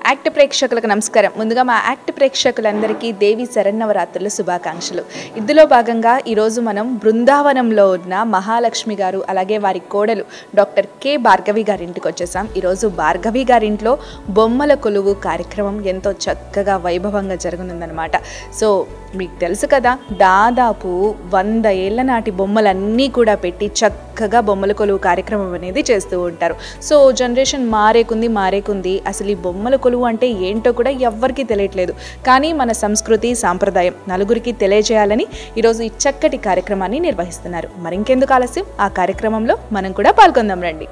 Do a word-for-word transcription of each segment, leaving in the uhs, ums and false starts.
Act ప్రేక్షకులకు నమస్కారం. ముందుగా మా యాక్ట్ ప్రేక్షకులందరికీ దేవి శరన్నవరాత్రుల శుభాకాంక్షలు. ఇందులో భాగంగా ఈరోజు మనం బృందావనంలో ఉన్న మహాలక్ష్మి గారు అలాగే వారి కోడలు డాక్టర్ కె భార్గవి గారి ఇంటికి వచ్చేసాం. ఈరోజు భార్గవి గారింట్లో బొమ్మల కొలువు కార్యక్రమం ఎంతో చక్కగా వైభవంగా జరగనుందనమాట. సో మీకు తెలుసు కదా, దాదాపు వంద ఏళ్ల నాటి బొమ్మలన్నీ కూడా పెట్టి చక్కగా బొమ్మల కొలువు కార్యక్రమం అనేది చేస్తూ ఉంటారు. సో జనరేషన్ మారేకుంది మారేకుంది అసలు ఈ బొమ్మల కొలువు అంటే ఏంటో కూడా ఎవ్వరికీ తెలియట్లేదు. కానీ మన సంస్కృతి సాంప్రదాయం నలుగురికి తెలియజేయాలని ఈరోజు ఈ చక్కటి కార్యక్రమాన్ని నిర్వహిస్తున్నారు. మరింకెందుకు ఆలస్యం, ఆ కార్యక్రమంలో మనం కూడా పాల్గొందాం రండి.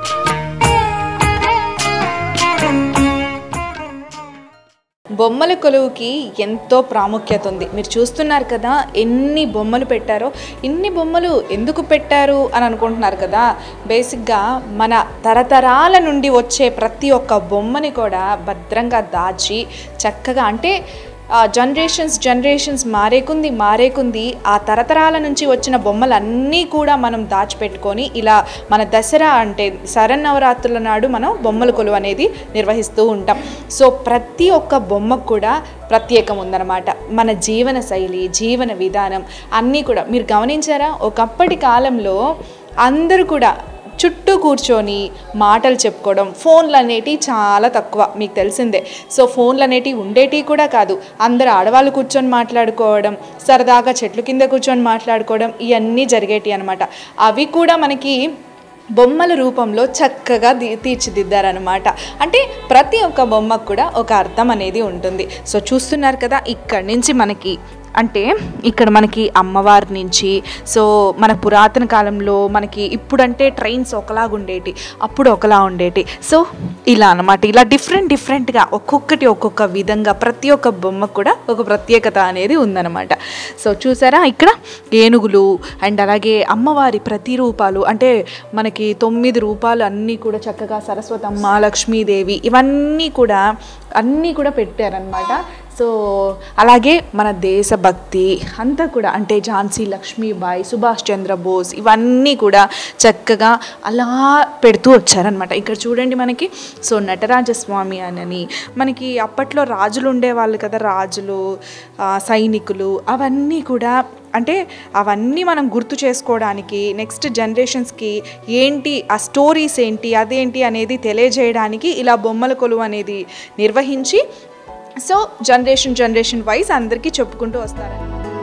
బొమ్మల కొలువుకి ఎంతో ప్రాముఖ్యత ఉంది. మీరు చూస్తున్నారు కదా ఎన్ని బొమ్మలు పెట్టారో. ఇన్ని బొమ్మలు ఎందుకు పెట్టారు అని అనుకుంటున్నారు కదా. బేసిక్గా మన తరతరాల నుండి వచ్చే ప్రతి ఒక్క బొమ్మని కూడా భద్రంగా దాచి చక్కగా, అంటే జనరేషన్స్ జనరేషన్స్ మారేకుంది మారేకుంది ఆ తరతరాల నుంచి వచ్చిన బొమ్మలన్నీ కూడా మనం దాచిపెట్టుకొని ఇలా మన దసరా అంటే శరన్నవరాత్రుల నాడు మనం బొమ్మల కొలువు అనేది నిర్వహిస్తూ ఉంటాం. సో ప్రతి ఒక్క బొమ్మకు కూడా ప్రత్యేకం ఉందన్నమాట. మన జీవన శైలి, జీవన విధానం అన్నీ కూడా మీరు గమనించారా? ఒకప్పటి కాలంలో అందరూ కూడా చుట్టూ కూర్చొని మాటలు చెప్పుకోవడం, ఫోన్లు అనేటివి చాలా తక్కువ, మీకు తెలిసిందే. సో ఫోన్లు అనేటివి ఉండేటివి కూడా కాదు. అందరు ఆడవాళ్ళు కూర్చొని మాట్లాడుకోవడం, సరదాగా చెట్ల కింద కూర్చొని మాట్లాడుకోవడం, ఇవన్నీ జరిగేటివి అనమాట. అవి కూడా మనకి బొమ్మల రూపంలో చక్కగా తీర్చిదిద్దారనమాట. అంటే ప్రతి ఒక్క బొమ్మకు కూడా ఒక అర్థం అనేది ఉంటుంది. సో చూస్తున్నారు కదా, ఇక్కడి నుంచి మనకి అంటే ఇక్కడ మనకి అమ్మవారి నుంచి, సో మన పురాతన కాలంలో మనకి ఇప్పుడంటే ట్రైన్స్ ఒకలాగా ఉండేటి, అప్పుడు ఒకలా ఉండేటి. సో ఇలా అనమాట, ఇలా డిఫరెంట్ డిఫరెంట్గా ఒక్కొక్కటి ఒక్కొక్క విధంగా ప్రతి ఒక్క బొమ్మకు కూడా ఒక ప్రత్యేకత అనేది ఉందన్నమాట. సో చూసారా ఇక్కడ ఏనుగులు అండ్ అలాగే అమ్మవారి ప్రతి రూపాలు, అంటే మనకి తొమ్మిది రూపాలు అన్నీ కూడా చక్కగా సరస్వతమ్మ, లక్ష్మీదేవి, ఇవన్నీ కూడా అన్నీ కూడా పెట్టారనమాట. సో అలాగే మన దేశభక్తి అంతా కూడా, అంటే ఝాన్సీ లక్ష్మీబాయి, సుభాష్ చంద్రబోస్, ఇవన్నీ కూడా చక్కగా అలా పెడుతూ వచ్చారనమాట. ఇక్కడ చూడండి మనకి సో నటరాజస్వామి అని మనకి అప్పట్లో రాజులు ఉండేవాళ్ళు కదా, రాజులు, సైనికులు, అవన్నీ కూడా, అంటే అవన్నీ మనం గుర్తు చేసుకోవడానికి, నెక్స్ట్ జనరేషన్స్కి ఏంటి ఆ స్టోరీస్ ఏంటి అదేంటి అనేది తెలియజేయడానికి ఇలా బొమ్మల కొలువు అనేది నిర్వహించి సో జనరేషన్ జనరేషన్ వైజ్ అందరికీ చెప్పుకుంటూ వస్తారని.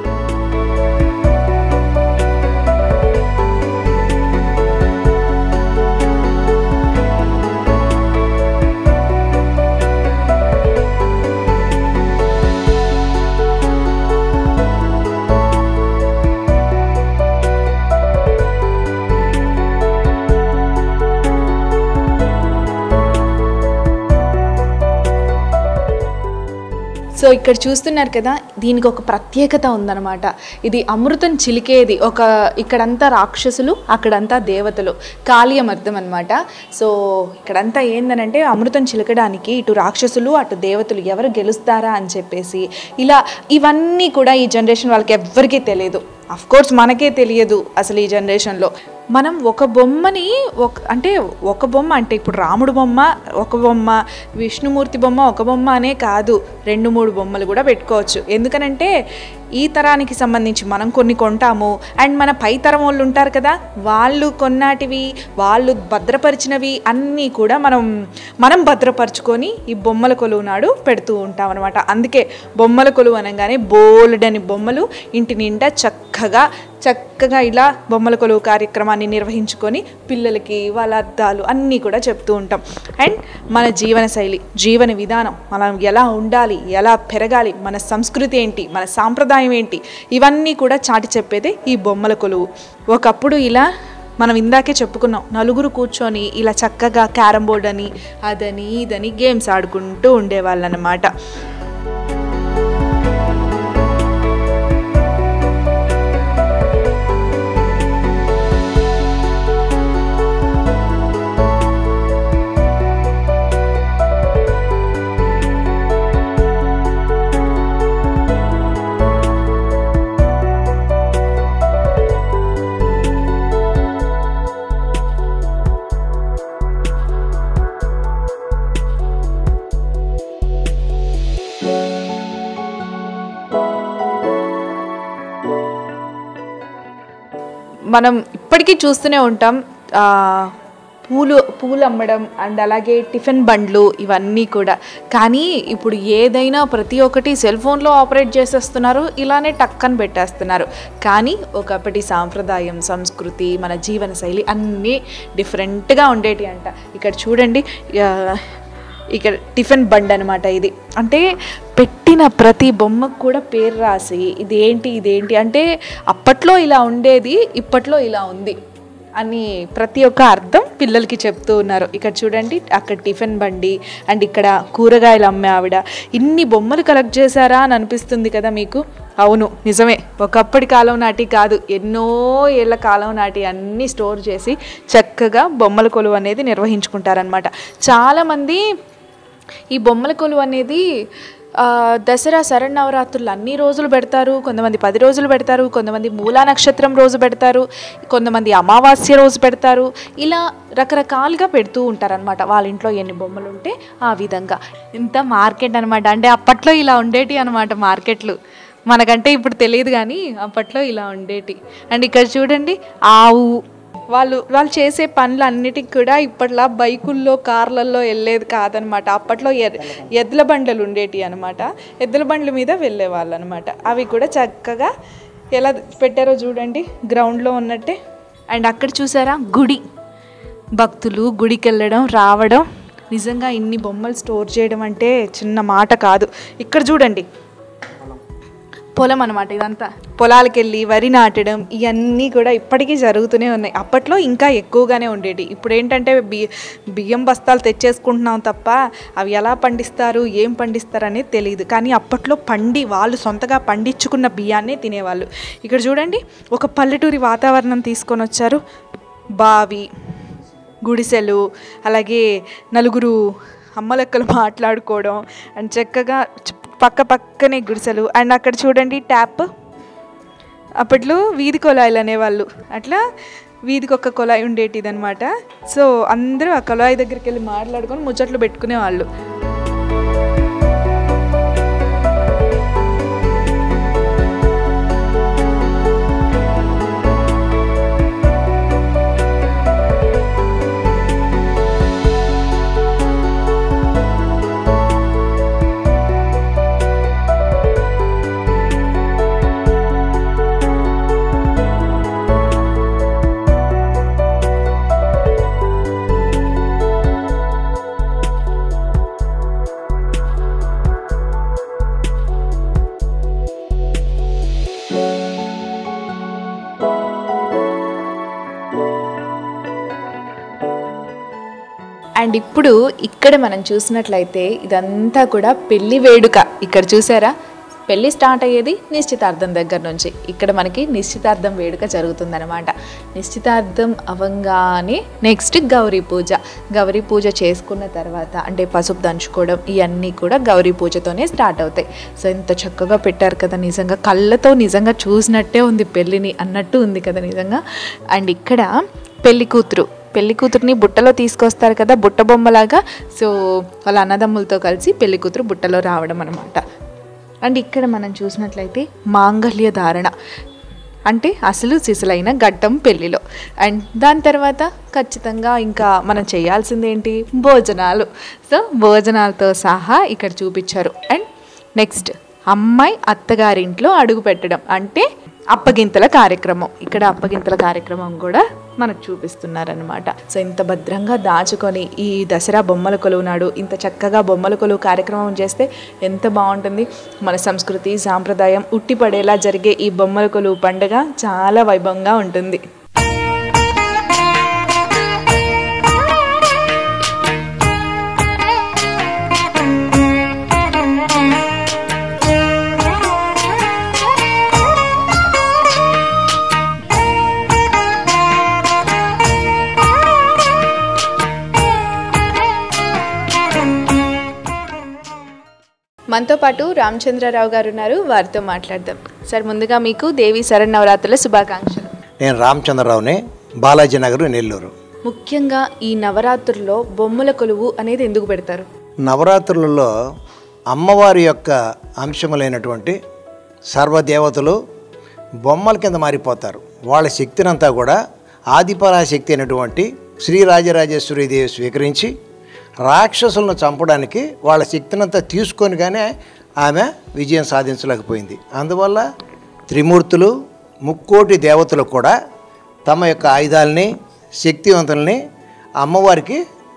సో ఇక్కడ చూస్తున్నారు కదా, దీనికి ఒక ప్రత్యేకత ఉందన్నమాట. ఇది అమృతం చిలికేది. ఒక ఇక్కడంతా రాక్షసులు, అక్కడంతా దేవతలు, కాళీయమర్థం అనమాట. సో ఇక్కడంతా ఏందనంటే అమృతం చిలకడానికి ఇటు రాక్షసులు అటు దేవతలు ఎవరు గెలుస్తారా అని చెప్పేసి ఇలా ఇవన్నీ కూడా ఈ జనరేషన్ వాళ్ళకి ఎవ్వరికీ తెలియదు. అఫ్ కోర్స్ మనకే తెలియదు అసలు ఈ జనరేషన్లో. మనం ఒక బొమ్మని ఒక అంటే ఒక బొమ్మ అంటే ఇప్పుడు రాముడు బొమ్మ ఒక బొమ్మ, విష్ణుమూర్తి బొమ్మ ఒక బొమ్మ అనే కాదు, రెండు మూడు బొమ్మలు కూడా పెట్టుకోవచ్చు. ఎందుకనంటే ఈ తరానికి సంబంధించి మనం కొన్ని కొంటాము, అండ్ మన పై తరం వాళ్ళు ఉంటారు కదా, వాళ్ళు కొన్నాటివి వాళ్ళు భద్రపరిచినవి అన్నీ కూడా మనం మనం భద్రపరుచుకొని ఈ బొమ్మల కొలువు నాడు పెడుతూ ఉంటాం అనమాట. అందుకే బొమ్మల కొలువు అనగానే బోల్డని బొమ్మలు ఇంటి నిండా చక్కగా చక్కగా ఇలా బొమ్మల కొలువు కార్యక్రమాన్ని నిర్వహించుకొని పిల్లలకి వాళ్ళ అర్థాలు అన్నీ కూడా చెప్తూ ఉంటాం. అండ్ మన జీవన శైలి, జీవన విధానం, మనం ఎలా ఉండాలి, ఎలా పెరగాలి, మన సంస్కృతి ఏంటి, మన సాంప్రదాయం ఏంటి, ఇవన్నీ కూడా చాటి చెప్పేదే ఈ బొమ్మల కొలువు. ఒకప్పుడు ఇలా మనం ఇందాకే చెప్పుకున్నాం, నలుగురు కూర్చొని ఇలా చక్కగా క్యారమ్ బోర్డ్ అని అదని ఇదని గేమ్స్ ఆడుకుంటూ ఉండేవాళ్ళు అన్నమాట. మనం ఇప్పటికీ చూస్తూనే ఉంటాం పూలు పూలు అమ్మడం అండ్ అలాగే టిఫిన్ బండ్లు ఇవన్నీ కూడా. కానీ ఇప్పుడు ఏదైనా ప్రతి ఒక్కటి సెల్ ఫోన్లో ఆపరేట్ చేసేస్తున్నారు, ఇలానే టక్కని పెట్టేస్తున్నారు. కానీ ఒకప్పటి సాంప్రదాయం, సంస్కృతి, మన జీవన శైలి అన్నీ డిఫరెంట్గా ఉండేటి అంట. ఇక్కడ చూడండి, ఇక్కడ టిఫిన్ బండ్ అనమాట ఇది. అంటే పెట్టిన ప్రతి బొమ్మకు కూడా పేరు రాసి ఇదేంటి ఇదేంటి అంటే అప్పట్లో ఇలా ఉండేది, ఇప్పట్లో ఇలా ఉంది అని ప్రతి ఒక్క అర్థం పిల్లలకి చెప్తూ ఉన్నారు. ఇక్కడ చూడండి, అక్కడ టిఫిన్ బండి అండ్ ఇక్కడ కూరగాయలు అమ్మే ఆవిడ. ఇన్ని బొమ్మలు కలెక్ట్ చేశారా అని అనిపిస్తుంది కదా మీకు. అవును, నిజమే. ఒకప్పటి కాలం నాటి కాదు, ఎన్నో ఏళ్ల కాలం నాటి అన్నీ స్టోర్ చేసి చక్కగా బొమ్మల కొలువు అనేది నిర్వహించుకుంటారనమాట. చాలామంది ఈ బొమ్మల కొలువు అనేది దసరా శరన్నవరాత్రులు అన్ని రోజులు పెడతారు. కొంతమంది పది రోజులు పెడతారు, కొంతమంది మూలా నక్షత్రం రోజు పెడతారు, కొంతమంది అమావాస్య రోజు పెడతారు. ఇలా రకరకాలుగా పెడుతూ ఉంటారనమాట. వాళ్ళ ఇంట్లో ఎన్ని బొమ్మలు ఉంటే ఆ విధంగా. ఇంత మార్కెట్ అనమాట. అంటే అప్పట్లో ఇలా ఉండేటి అనమాట మార్కెట్లు. మనకంటే ఇప్పుడు తెలియదు కానీ అప్పట్లో ఇలా ఉండేటి. అండ్ ఇక్కడ చూడండి, ఆవు వాళ్ళు వాళ్ళు చేసే పనులు అన్నిటికి కూడా ఇప్పట్లో బైకుల్లో కార్లల్లో వెళ్ళేది కాదనమాట. అప్పట్లో ఎద్దుల బండ్లు ఉండేటి అనమాట. ఎద్దుల బండ్ల మీద వెళ్ళే వాళ్ళు అనమాట. అవి కూడా చక్కగా ఎలా పెట్టారో చూడండి, గ్రౌండ్లో ఉన్నట్టే. అండ్ అక్కడ చూసారా గుడి, భక్తులు గుడికి వెళ్ళడం రావడం. నిజంగా ఇన్ని బొమ్మలు స్టోర్ చేయడం అంటే చిన్న మాట కాదు. ఇక్కడ చూడండి, పొలం అనమాట. ఇదంతా పొలాలకు వెళ్ళి వరి నాటడం ఇవన్నీ కూడా ఇప్పటికీ జరుగుతూనే ఉన్నాయి. అప్పట్లో ఇంకా ఎక్కువగానే ఉండేవి. ఇప్పుడు ఏంటంటే బియ్య బియ్యం బస్తాలు తెచ్చేసుకుంటున్నాం తప్ప అవి ఎలా పండిస్తారు, ఏం పండిస్తారు అనేది తెలియదు. కానీ అప్పట్లో పండి వాళ్ళు సొంతగా పండించుకున్న బియ్యాన్నే తినేవాళ్ళు. ఇక్కడ చూడండి, ఒక పల్లెటూరి వాతావరణం తీసుకొని వచ్చారు. బావి, గుడిసెలు, అలాగే నలుగురు అమ్మలెక్కలు మాట్లాడుకోవడం అండ్ చక్కగా పక్క పక్కనే గుడిసెలు. అండ్ అక్కడ చూడండి ట్యాప్. అప్పట్లో వీధి కొలాయిలు అనేవాళ్ళు. అట్లా వీధికి ఒక కొలాయి ఉండేటిది అనమాట. సో అందరూ ఆ కొలాయి దగ్గరికి వెళ్ళి మాట్లాడుకొని ముచ్చట్లు పెట్టుకునేవాళ్ళు. అండ్ ఇప్పుడు ఇక్కడ మనం చూసినట్లయితే ఇదంతా కూడా పెళ్లి వేడుక. ఇక్కడ చూసారా, పెళ్ళి స్టార్ట్ అయ్యేది నిశ్చితార్థం దగ్గర నుంచి. ఇక్కడ మనకి నిశ్చితార్థం వేడుక జరుగుతుందన్నమాట. నిశ్చితార్థం అవంగానే నెక్స్ట్ గౌరీ పూజ. గౌరీ పూజ చేసుకున్న తర్వాత అంటే పసుపు దంచుకోవడం ఇవన్నీ కూడా గౌరీ పూజతోనే స్టార్ట్ అవుతాయి. సో ఇంత చక్కగా పెట్టారు కదా, నిజంగా కళ్ళతో నిజంగా చూసినట్టే ఉంది పెళ్ళిని అన్నట్టు ఉంది కదా నిజంగా. అండ్ ఇక్కడ పెళ్లి కూతురు పెళ్లి కూతురుని బుట్టలో తీసుకొస్తారు కదా, బుట్ట బొమ్మలాగా. సో వాళ్ళ అన్నదమ్ములతో కలిసి పెళ్లి కూతురు బుట్టలో రావడం అనమాట. అండ్ ఇక్కడ మనం చూసినట్లయితే మాంగళ్య ధారణ అంటే అసలు సిసలైన ఘట్టం పెళ్ళిలో. అండ్ దాని తర్వాత ఖచ్చితంగా ఇంకా మనం చేయాల్సింది ఏంటి, భోజనాలు. సో భోజనాలతో సహా ఇక్కడ చూపించారు. అండ్ నెక్స్ట్ అమ్మాయి అత్తగారింట్లో అడుగు పెట్టడం అంటే అప్పగింతల కార్యక్రమం. ఇక్కడ అప్పగింతల కార్యక్రమం కూడా మనకు చూపిస్తున్నారనమాట. సో ఇంత భద్రంగా దాచుకొని ఈ దసరా బొమ్మల కొలువు నాడు ఇంత చక్కగా బొమ్మల కొలువు కార్యక్రమం చేస్తే ఎంత బాగుంటుంది. మన సంస్కృతి సాంప్రదాయం ఉట్టిపడేలా జరిగే ఈ బొమ్మల కొలువు పండుగ చాలా వైభవంగా ఉంటుంది. మనతో పాటు రామచంద్రరావు గారు ఉన్నారు, వారితో మాట్లాడదాం. సార్ ముందుగా మీకు దేవి శరన్నవరాత్రుల శుభాకాంక్షలు. నేను రామచంద్రరావునే, బాలాజీ నగర్, నెల్లూరు. ముఖ్యంగా ఈ నవరాత్రుల్లో బొమ్మల కొలువు అనేది ఎందుకు పెడతారు? నవరాత్రులలో అమ్మవారి యొక్క అంశములైనటువంటి సర్వదేవతలు బొమ్మల కింద మారిపోతారు. వాళ్ళ శక్తినంతా కూడా ఆదిపరాశక్తి అయినటువంటి శ్రీ రాజరాజేశ్వరి దేవి స్వీకరించి రాక్షసులను చంపడానికి వాళ్ళ శక్తినంతా తీసుకొని కానీ ఆమె విజయం సాధించలేకపోయింది. అందువల్ల త్రిమూర్తులు ముక్కోటి దేవతలు కూడా తమ యొక్క ఆయుధాలని శక్తివంతుల్ని అమ్మవారికి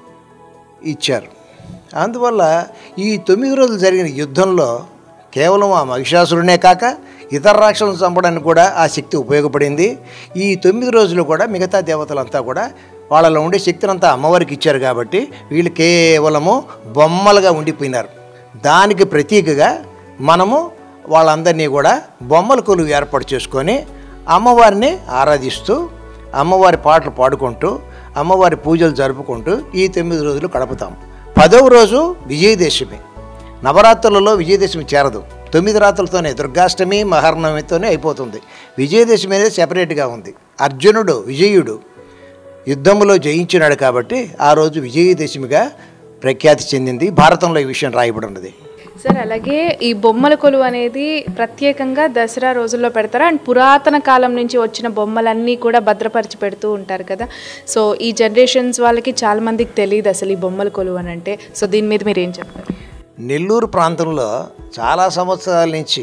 ఇచ్చారు. అందువల్ల ఈ తొమ్మిది రోజులు జరిగిన యుద్ధంలో కేవలం ఆ మహిషాసురునే కాక ఇతర రాక్షసులను చంపడానికి కూడా ఆ శక్తి ఉపయోగపడింది. ఈ తొమ్మిది రోజులు కూడా మిగతా దేవతలంతా కూడా వాళ్ళలో ఉండే శక్తినంతా అమ్మవారికి ఇచ్చారు కాబట్టి వీళ్ళు కేవలము బొమ్మలుగా ఉండిపోయినారు. దానికి ప్రతీకగా మనము వాళ్ళందరినీ కూడా బొమ్మల కొలువు ఏర్పాటు చేసుకొని అమ్మవారిని ఆరాధిస్తూ అమ్మవారి పాటలు పాడుకుంటూ అమ్మవారి పూజలు జరుపుకుంటూ ఈ తొమ్మిది రోజులు గడుపుతాం. పదవ రోజు విజయదశమి. నవరాత్రులలో విజయదశమి చేరదు, తొమ్మిది రాత్రులతోనే దుర్గాష్టమి మహానవమితోనే అయిపోతుంది. విజయదశమి అనేది సెపరేట్గా ఉంది. అర్జునుడు విజయుడు యుద్ధంలో జయించినాడు కాబట్టి ఆ రోజు విజయదశమిగా ప్రఖ్యాతి చెందింది. భారతంలో ఈ విషయం రాయబడి ఉన్నది. సార్, అలాగే ఈ బొమ్మల కొలువు అనేది ప్రత్యేకంగా దసరా రోజుల్లో పెడతారు. అండ్ పురాతన కాలం నుంచి వచ్చిన బొమ్మలన్నీ కూడా భద్రపరిచి పెడుతూ ఉంటారు కదా. సో ఈ జనరేషన్స్ వాళ్ళకి చాలామందికి తెలియదు అసలు ఈ బొమ్మల కొలువు అని అంటే. సో దీని మీద మీరు ఏం చెప్తారు? నెల్లూరు ప్రాంతంలో చాలా సంవత్సరాల నుంచి,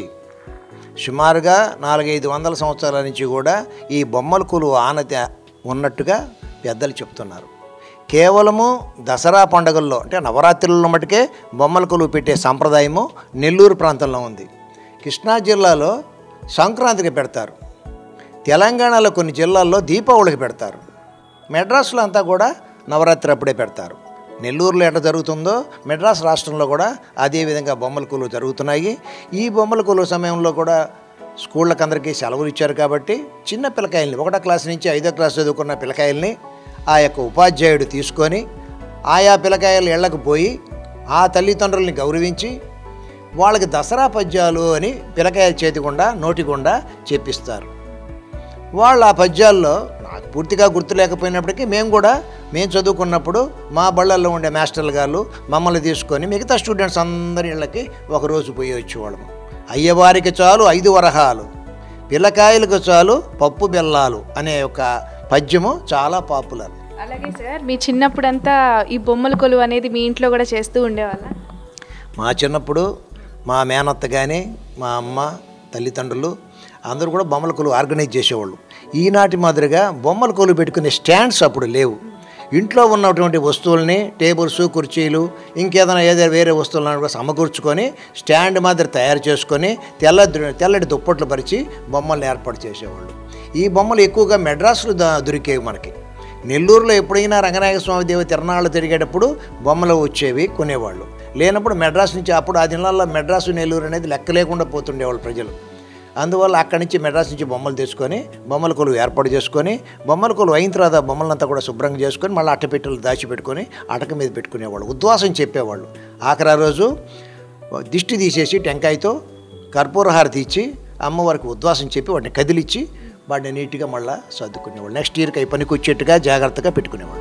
సుమారుగా నాలుగైదు వందల సంవత్సరాల నుంచి కూడా ఈ బొమ్మల కొలువు ఆనతి ఉన్నట్టుగా పెద్దలు చెప్తున్నారు. కేవలము దసరా పండుగల్లో అంటే నవరాత్రుల్లో మటుకే బొమ్మల కొలువు పెట్టే సాంప్రదాయము నెల్లూరు ప్రాంతంలో ఉంది. కృష్ణా జిల్లాలో సంక్రాంతికి పెడతారు. తెలంగాణలో కొన్ని జిల్లాల్లో దీపావళికి పెడతారు. మెడ్రాస్లో అంతా కూడా నవరాత్రి అప్పుడే పెడతారు. నెల్లూరులో ఎట్లా జరుగుతుందో మెడ్రాస్ రాష్ట్రంలో కూడా అదేవిధంగా బొమ్మల కొలువు జరుగుతున్నాయి. ఈ బొమ్మల కొలువు సమయంలో కూడా స్కూళ్ళకి అందరికీ సెలవులు ఇచ్చారు కాబట్టి చిన్న పిల్లకాయల్ని, ఒకటో క్లాస్ నుంచి ఐదో క్లాస్ చదువుకున్న పిల్లకాయల్ని ఆ యొక్క ఉపాధ్యాయుడు తీసుకొని ఆయా పిల్లకాయల ఇళ్లకు పోయి ఆ తల్లిదండ్రుల్ని గౌరవించి వాళ్ళకి దసరా పద్యాలు అని పిల్లకాయల చేతి గుండా నోటి గుండా చెప్పిస్తారు. వాళ్ళు ఆ పద్యాల్లో నాకు పూర్తిగా గుర్తు లేకపోయినప్పటికీ మేము కూడా మేము చదువుకున్నప్పుడు మా బళ్ళల్లో ఉండే మాస్టర్లు గారు మమ్మల్ని తీసుకొని మిగతా స్టూడెంట్స్ అందరి ఇళ్ళకి ఒకరోజు పోయి వచ్చేవాళ్ళము. అయ్యవారికి చాలు ఐదు వరహాలు, పిల్లకాయలకు చాలు పప్పు బెల్లాలు అనే ఒక పద్యము చాలా పాపులర్. అలాగే సార్, మీ చిన్నప్పుడంతా ఈ బొమ్మల కొలువు అనేది మీ ఇంట్లో కూడా చేస్తూ ఉండేవాళ్ళ? మా చిన్నప్పుడు మా మేనత్త కానీ మా అమ్మ తల్లిదండ్రులు అందరూ కూడా బొమ్మల కొలువు ఆర్గనైజ్ చేసేవాళ్ళు. ఈనాటి మాదిరిగా బొమ్మల కొలువు పెట్టుకునే స్టాండ్స్ అప్పుడు లేవు. ఇంట్లో ఉన్నటువంటి వస్తువుల్ని టేబుల్స్ కుర్చీలు ఇంకేదైనా ఏదైనా వేరే వస్తువులను కూడా సమకూర్చుకొని స్టాండ్ మాదిరి తయారు చేసుకొని తెల్ల తెల్లటి దుప్పట్లు పరిచి బొమ్మల్ని ఏర్పాటు చేసేవాళ్ళు. ఈ బొమ్మలు ఎక్కువగా మెడ్రాసులో దొరికేవి మనకి. నెల్లూరులో ఎప్పుడైనా రంగనాయక స్వామి దేవి తిరణాళ్ళు తిరిగేటప్పుడు బొమ్మలు వచ్చేవి, కొనేవాళ్ళు. లేనప్పుడు మెడ్రాస్ నుంచి, అప్పుడు ఆ దినాల్లో మెడ్రాసు నెల్లూరు అనేది లెక్క లేకుండా పోతుండేవాళ్ళు ప్రజలు. అందువల్ల అక్కడి నుంచి మెడ్రాస్ నుంచి బొమ్మలు తీసుకొని బొమ్మల కొలువు ఏర్పాటు చేసుకొని బొమ్మల కొలువు అయిన తర్వాత బొమ్మలంతా కూడా శుభ్రంగా చేసుకొని మళ్ళీ అట్టపెట్టెలు దాచిపెట్టుకొని అటక మీద పెట్టుకునేవాళ్ళు. ఉద్వాసం చెప్పేవాళ్ళు. ఆఖరి రోజు దిష్టి తీసేసి టెంకాయతో కర్పూరహారతి ఇచ్చి అమ్మవారికి ఉద్వాసం చెప్పి వాటిని కదిలిచ్చి వాటిని నీట్గా మళ్ళీ సర్దుకునేవాళ్ళు. నెక్స్ట్ ఇయర్కి అవి పనికి వచ్చేట్టుగా జాగ్రత్తగా పెట్టుకునేవాళ్ళు.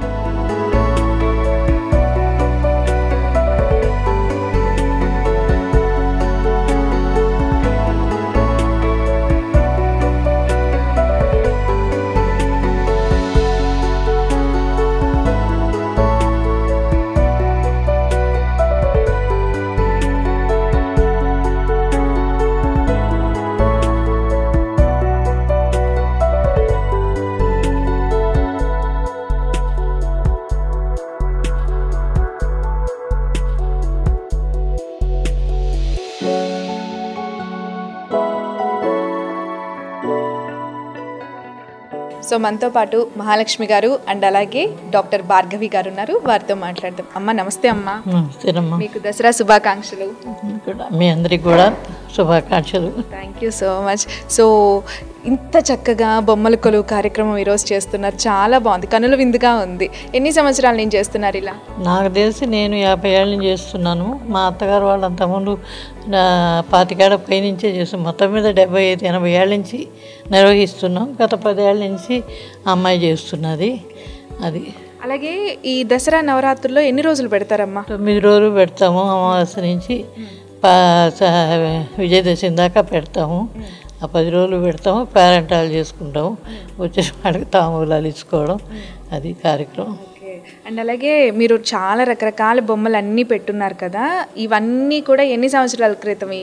సో మనతో పాటు మహాలక్ష్మి గారు అండ్ అలాగే డాక్టర్ భార్గవి గారు ఉన్నారు. వారితో మాట్లాడదాం. అమ్మ నమస్తే. అమ్మ నమస్తేనమ్మా. మీకు దసరా శుభాకాంక్షలు. మీ అందరికి కూడా శుభాకాంక్షలు. Thank you so much. So ఇంత చక్కగా బొమ్మల కొలువు కార్యక్రమం ఈరోజు చేస్తున్నారు, చాలా బాగుంది, కనుల విందుగా ఉంది. ఎన్ని సంవత్సరాల నుంచి చేస్తున్నారు ఇలా? నాకు తెలిసి నేను యాభై ఏళ్ళ నుంచి చేస్తున్నాను. మా అత్తగారు వాళ్ళు అంతకుముందు పాతికేళ్ల పై నుంచే చేస్తున్నాం. మొత్తం మీద డెబ్బై ఐదు ఎనభై ఏళ్ళ నుంచి నిర్వహిస్తున్నాం. గత పదేళ్ళ నుంచి అమ్మాయి చేస్తున్నది. అది అలాగే ఈ దసరా నవరాత్రుల్లో ఎన్ని రోజులు పెడతారమ్మా? తొమ్మిది రోజులు పెడతాము. అమావాస్య నుంచి విజయదశమి దాకా పెడతాము. ఆ పది రోజులు పెడతాము, పేరెంటాలు చేసుకుంటాము, వచ్చే వాడికి తాంబూలాలు ఇచ్చుకోవడం, అది కార్యక్రమం. అండ్ అలాగే మీరు చాలా రకరకాల బొమ్మలు అన్నీ పెట్టున్నారు కదా, ఇవన్నీ కూడా ఎన్ని సంవత్సరాల క్రితం?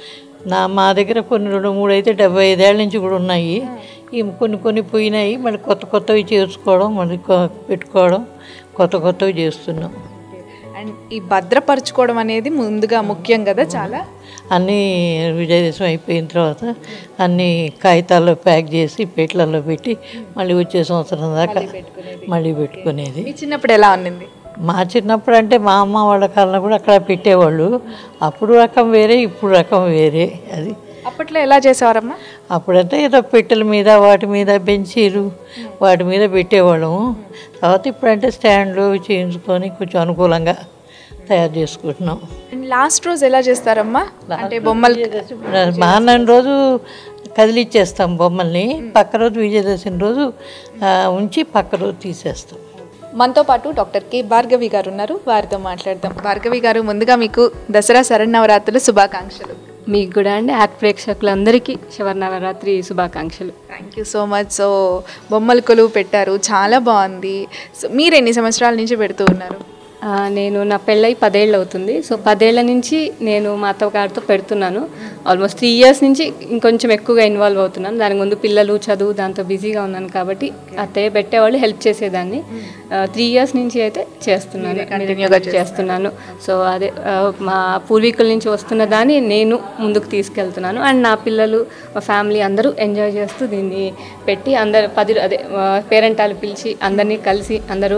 నా మా దగ్గర కొన్ని రెండు మూడు అయితే డెబ్బై ఐదేళ్ళ నుంచి కూడా ఉన్నాయి. ఈ కొన్ని కొన్ని పోయినాయి, మళ్ళీ కొత్త కొత్తవి చేసుకోవడం, మళ్ళీ పెట్టుకోవడం, కొత్త కొత్తవి చేస్తున్నాం. అండ్ ఈ భద్రపరచుకోవడం అనేది ముందుగా ముఖ్యం కదా చాలా. అన్నీ విజయదశమి అయిపోయిన తర్వాత అన్నీ కాగితాల్లో ప్యాక్ చేసి పెట్లలో పెట్టి మళ్ళీ వచ్చే సంవత్సరం దాకా మళ్ళీ పెట్టుకునేది. మీ చిన్నప్పుడు ఎలా ఉన్నింది? మా చిన్నప్పుడు అంటే మా అమ్మ వాళ్ళ కాలంలో కూడా అక్కడ పెట్టేవాళ్ళు. అప్పుడు రకం వేరే, ఇప్పుడు రకం వేరే. అది అప్పట్లో ఎలా చేసేవారమ్మా? అప్పుడంటే ఏదో పెట్టెల మీద, వాటి మీద బెంచీలు, వాటి మీద పెట్టేవాళ్ళము. తర్వాత ఇప్పుడంటే స్టాండ్లు చేయించుకొని కొంచెం అనుకూలంగా తయారు చేసుకుంటున్నాం. లాస్ట్ రోజు ఎలా చేస్తారమ్మా? అంటే బొమ్మలు మహానాడు రోజు కదిలిచ్చేస్తాం బొమ్మల్ని, పక్క రోజు విజయదశమి రోజు ఉంచి పక్క రోజు తీసేస్తాం. మనతో పాటు డాక్టర్ కె భార్గవి గారు ఉన్నారు, వారితో మాట్లాడదాం. భార్గవి గారు, ముందుగా మీకు దసరా శరన్నవరాత్రులు శుభాకాంక్షలు. మీకు కూడా అండి, యాక్ట్ ప్రేక్షకులందరికీ శరన్నవరాత్రి శుభాకాంక్షలు. Thank you so much. So బొమ్మల కొలువు పెట్టారు, చాలా బాగుంది. సో మీరు ఎన్ని సంవత్సరాల నుంచి పెడుతూ ఉన్నారు? నేను నా పెళ్ళై పదేళ్ళు అవుతుంది. సో పదేళ్ల నుంచి నేను మా అత్తగారితో పెడుతున్నాను. ఆల్మోస్ట్ త్రీ ఇయర్స్ నుంచి ఇంకొంచెం ఎక్కువగా ఇన్వాల్వ్ అవుతున్నాను. దానికి ముందు పిల్లలు, చదువు, దాంతో బిజీగా ఉన్నాను కాబట్టి అత్తయ్య పెట్టేవాళ్ళు, హెల్ప్ చేసేదాన్ని. త్రీ ఇయర్స్ నుంచి అయితే చేస్తున్నాను, కంటిన్యూగా చేస్తున్నాను. సో అదే మా పూర్వీకుల నుంచి వస్తున్న దాన్ని నేను ముందుకు తీసుకెళ్తున్నాను. అండ్ నా పిల్లలు, మా ఫ్యామిలీ అందరూ ఎంజాయ్ చేస్తూ దీన్ని పెట్టి అందరు పది అదే పేరెంటాలు పిలిచి అందరినీ కలిసి అందరూ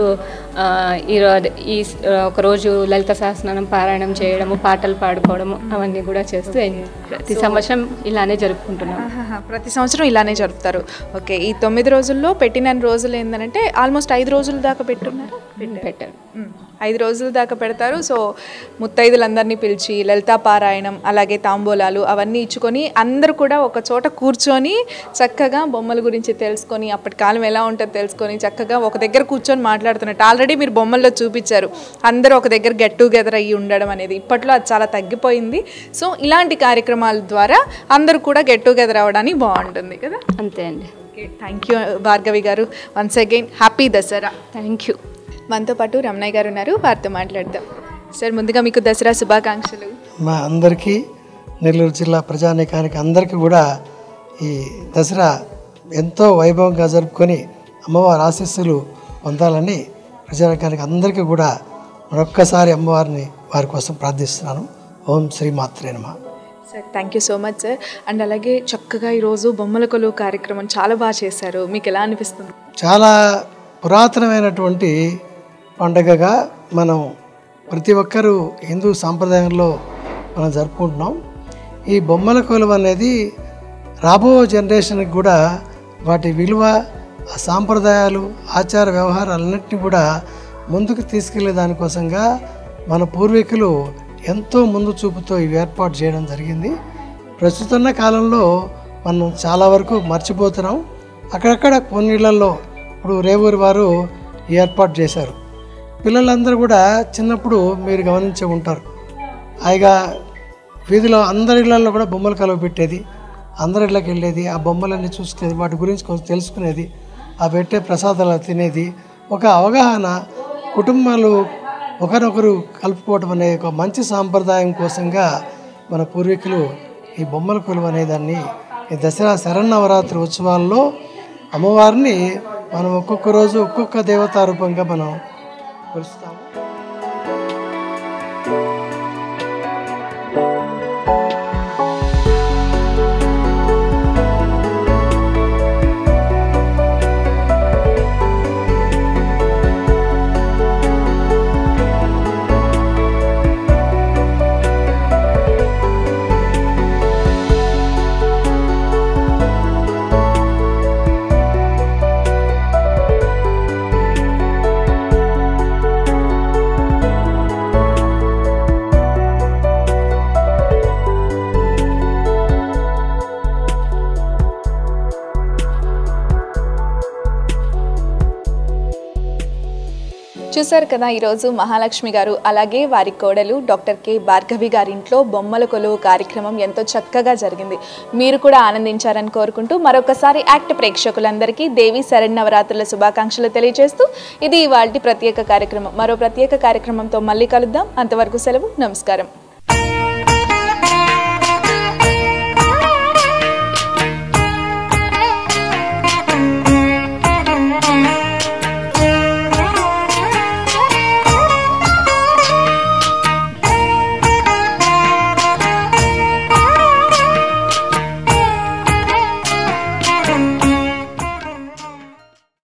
ఈరోజు అదే ఈ ఒకరోజు లలిత సహస్రనామం పారాయణం చేయడము, పాటలు పాడుకోవడము, అవన్నీ కూడా చేస్తూ ప్రతి సంవత్సరం ఇలానే జరుపుకుంటున్నాం. ప్రతి సంవత్సరం ఇలానే జరుపుతారు. ఓకే, ఈ తొమ్మిది రోజుల్లో పెట్టిన రోజులు ఏంటంటే ఆల్మోస్ట్ ఐదు రోజుల దాకా పెట్టున్నారు పెట్టారు ఐదు రోజుల దాకా పెడతారు. సో ముత్తైదులందరినీ పిలిచి లలితా పారాయణం, అలాగే తాంబూలాలు అవన్నీ ఇచ్చుకొని అందరూ కూడా ఒక చోట కూర్చొని చక్కగా బొమ్మల గురించి తెలుసుకొని, అప్పటి కాలం ఎలా ఉంటుందో తెలుసుకొని చక్కగా ఒక దగ్గర కూర్చొని మాట్లాడుతున్నట్టు. ఆల్రెడీ మీరు బొమ్మల్లో చూపించారు అందరూ ఒక దగ్గర గెట్ టుగెదర్ అయ్యి ఉండడం అనేది. ఇప్పట్లో అది చాలా తగ్గిపోయింది. సో ఇలాంటి కార్యక్రమాల ద్వారా అందరూ కూడా గెట్ టుగెదర్ అవ్వడానికి బాగుంటుంది కదా. అంతే అండి. ఓకే, థ్యాంక్ యూ భార్గవి గారు. Once again happy Dasara. Thank you. మనతో పాటు రమణయ్య గారు ఉన్నారు, వారితో మాట్లాడదాం. సార్, ముందుగా మీకు దసరా శుభాకాంక్షలు. మా అందరికీ, నెల్లూరు జిల్లా ప్రజానీకానికి అందరికీ కూడా ఈ దసరా ఎంతో వైభవంగా జరుపుకొని అమ్మవారి ఆశీస్సులు పొందాలని ప్రజానీకానికి అందరికీ కూడా మరొక్కసారి అమ్మవారిని వారి కోసం ప్రార్థిస్తున్నాను. ఓం శ్రీ మాత్రే నమః. Sir, thank you so much sir. And అలాగే చక్కగా ఈరోజు బొమ్మల కొలువు కార్యక్రమం చాలా బాగా చేశారు. మీకు ఎలా అనిపిస్తుంది? చాలా పురాతనమైనటువంటి పండగగా మనం ప్రతి ఒక్కరూ హిందూ సాంప్రదాయంలో మనం జరుపుకుంటున్నాం. ఈ బొమ్మల కొలువు అనేది రాబో జనరేషన్కి కూడా వాటి విలువ, ఆ సాంప్రదాయాలు, ఆచార వ్యవహారాలన్నింటినీ కూడా ముందుకు తీసుకెళ్లే దానికోసంగా మన పూర్వీకులు ఎంతో ముందు చూపుతో ఇవి ఏర్పాటు చేయడం జరిగింది. ప్రస్తుత కాలంలో మనం చాలా వరకు మర్చిపోతున్నాం. అక్కడక్కడ కొన్ని ఇళ్లలో ఇప్పుడు రేవూరి వారు ఏర్పాటు చేశారు. పిల్లలందరూ కూడా చిన్నప్పుడు మీరు గమనించే ఉంటారు, హాయిగా వీధిలో అందరి ఇళ్లలో కూడా బొమ్మలు కలువ పెట్టేది, అందరి ఇళ్ళకి వెళ్ళేది, ఆ బొమ్మలన్నీ చూసుకునేది, వాటి గురించి కొంచెం తెలుసుకునేది, ఆ పెట్టే ప్రసాదాలు తినేది. ఒక అవగాహన, కుటుంబాలు ఒకరొకరు కలుపుకోవడం అనే ఒక మంచి సాంప్రదాయం కోసంగా మన పూర్వీకులు ఈ బొమ్మల కొలువు అనేదాన్ని ఈ దసరా శరన్నవరాత్రి ఉత్సవాల్లో అమ్మవారిని మనం ఒక్కొక్క రోజు ఒక్కొక్క దేవతా రూపంగా మనం కొలుస్తాము. చూశారు కదా ఈరోజు మహాలక్ష్మి గారు అలాగే వారి కోడలు డాక్టర్ కె భార్గవి గారి ఇంట్లో బొమ్మల కొలువు కార్యక్రమం ఎంతో చక్కగా జరిగింది. మీరు కూడా ఆనందించారని కోరుకుంటూ మరొకసారి యాక్ట్ ప్రేక్షకులందరికీ దేవి శరన్నవరాత్రుల శుభాకాంక్షలు తెలియజేస్తూ ఇది ఇవాల్టి ప్రత్యేక కార్యక్రమం. మరో ప్రత్యేక కార్యక్రమంతో మళ్ళీ కలుద్దాం. అంతవరకు సెలవు. నమస్కారం.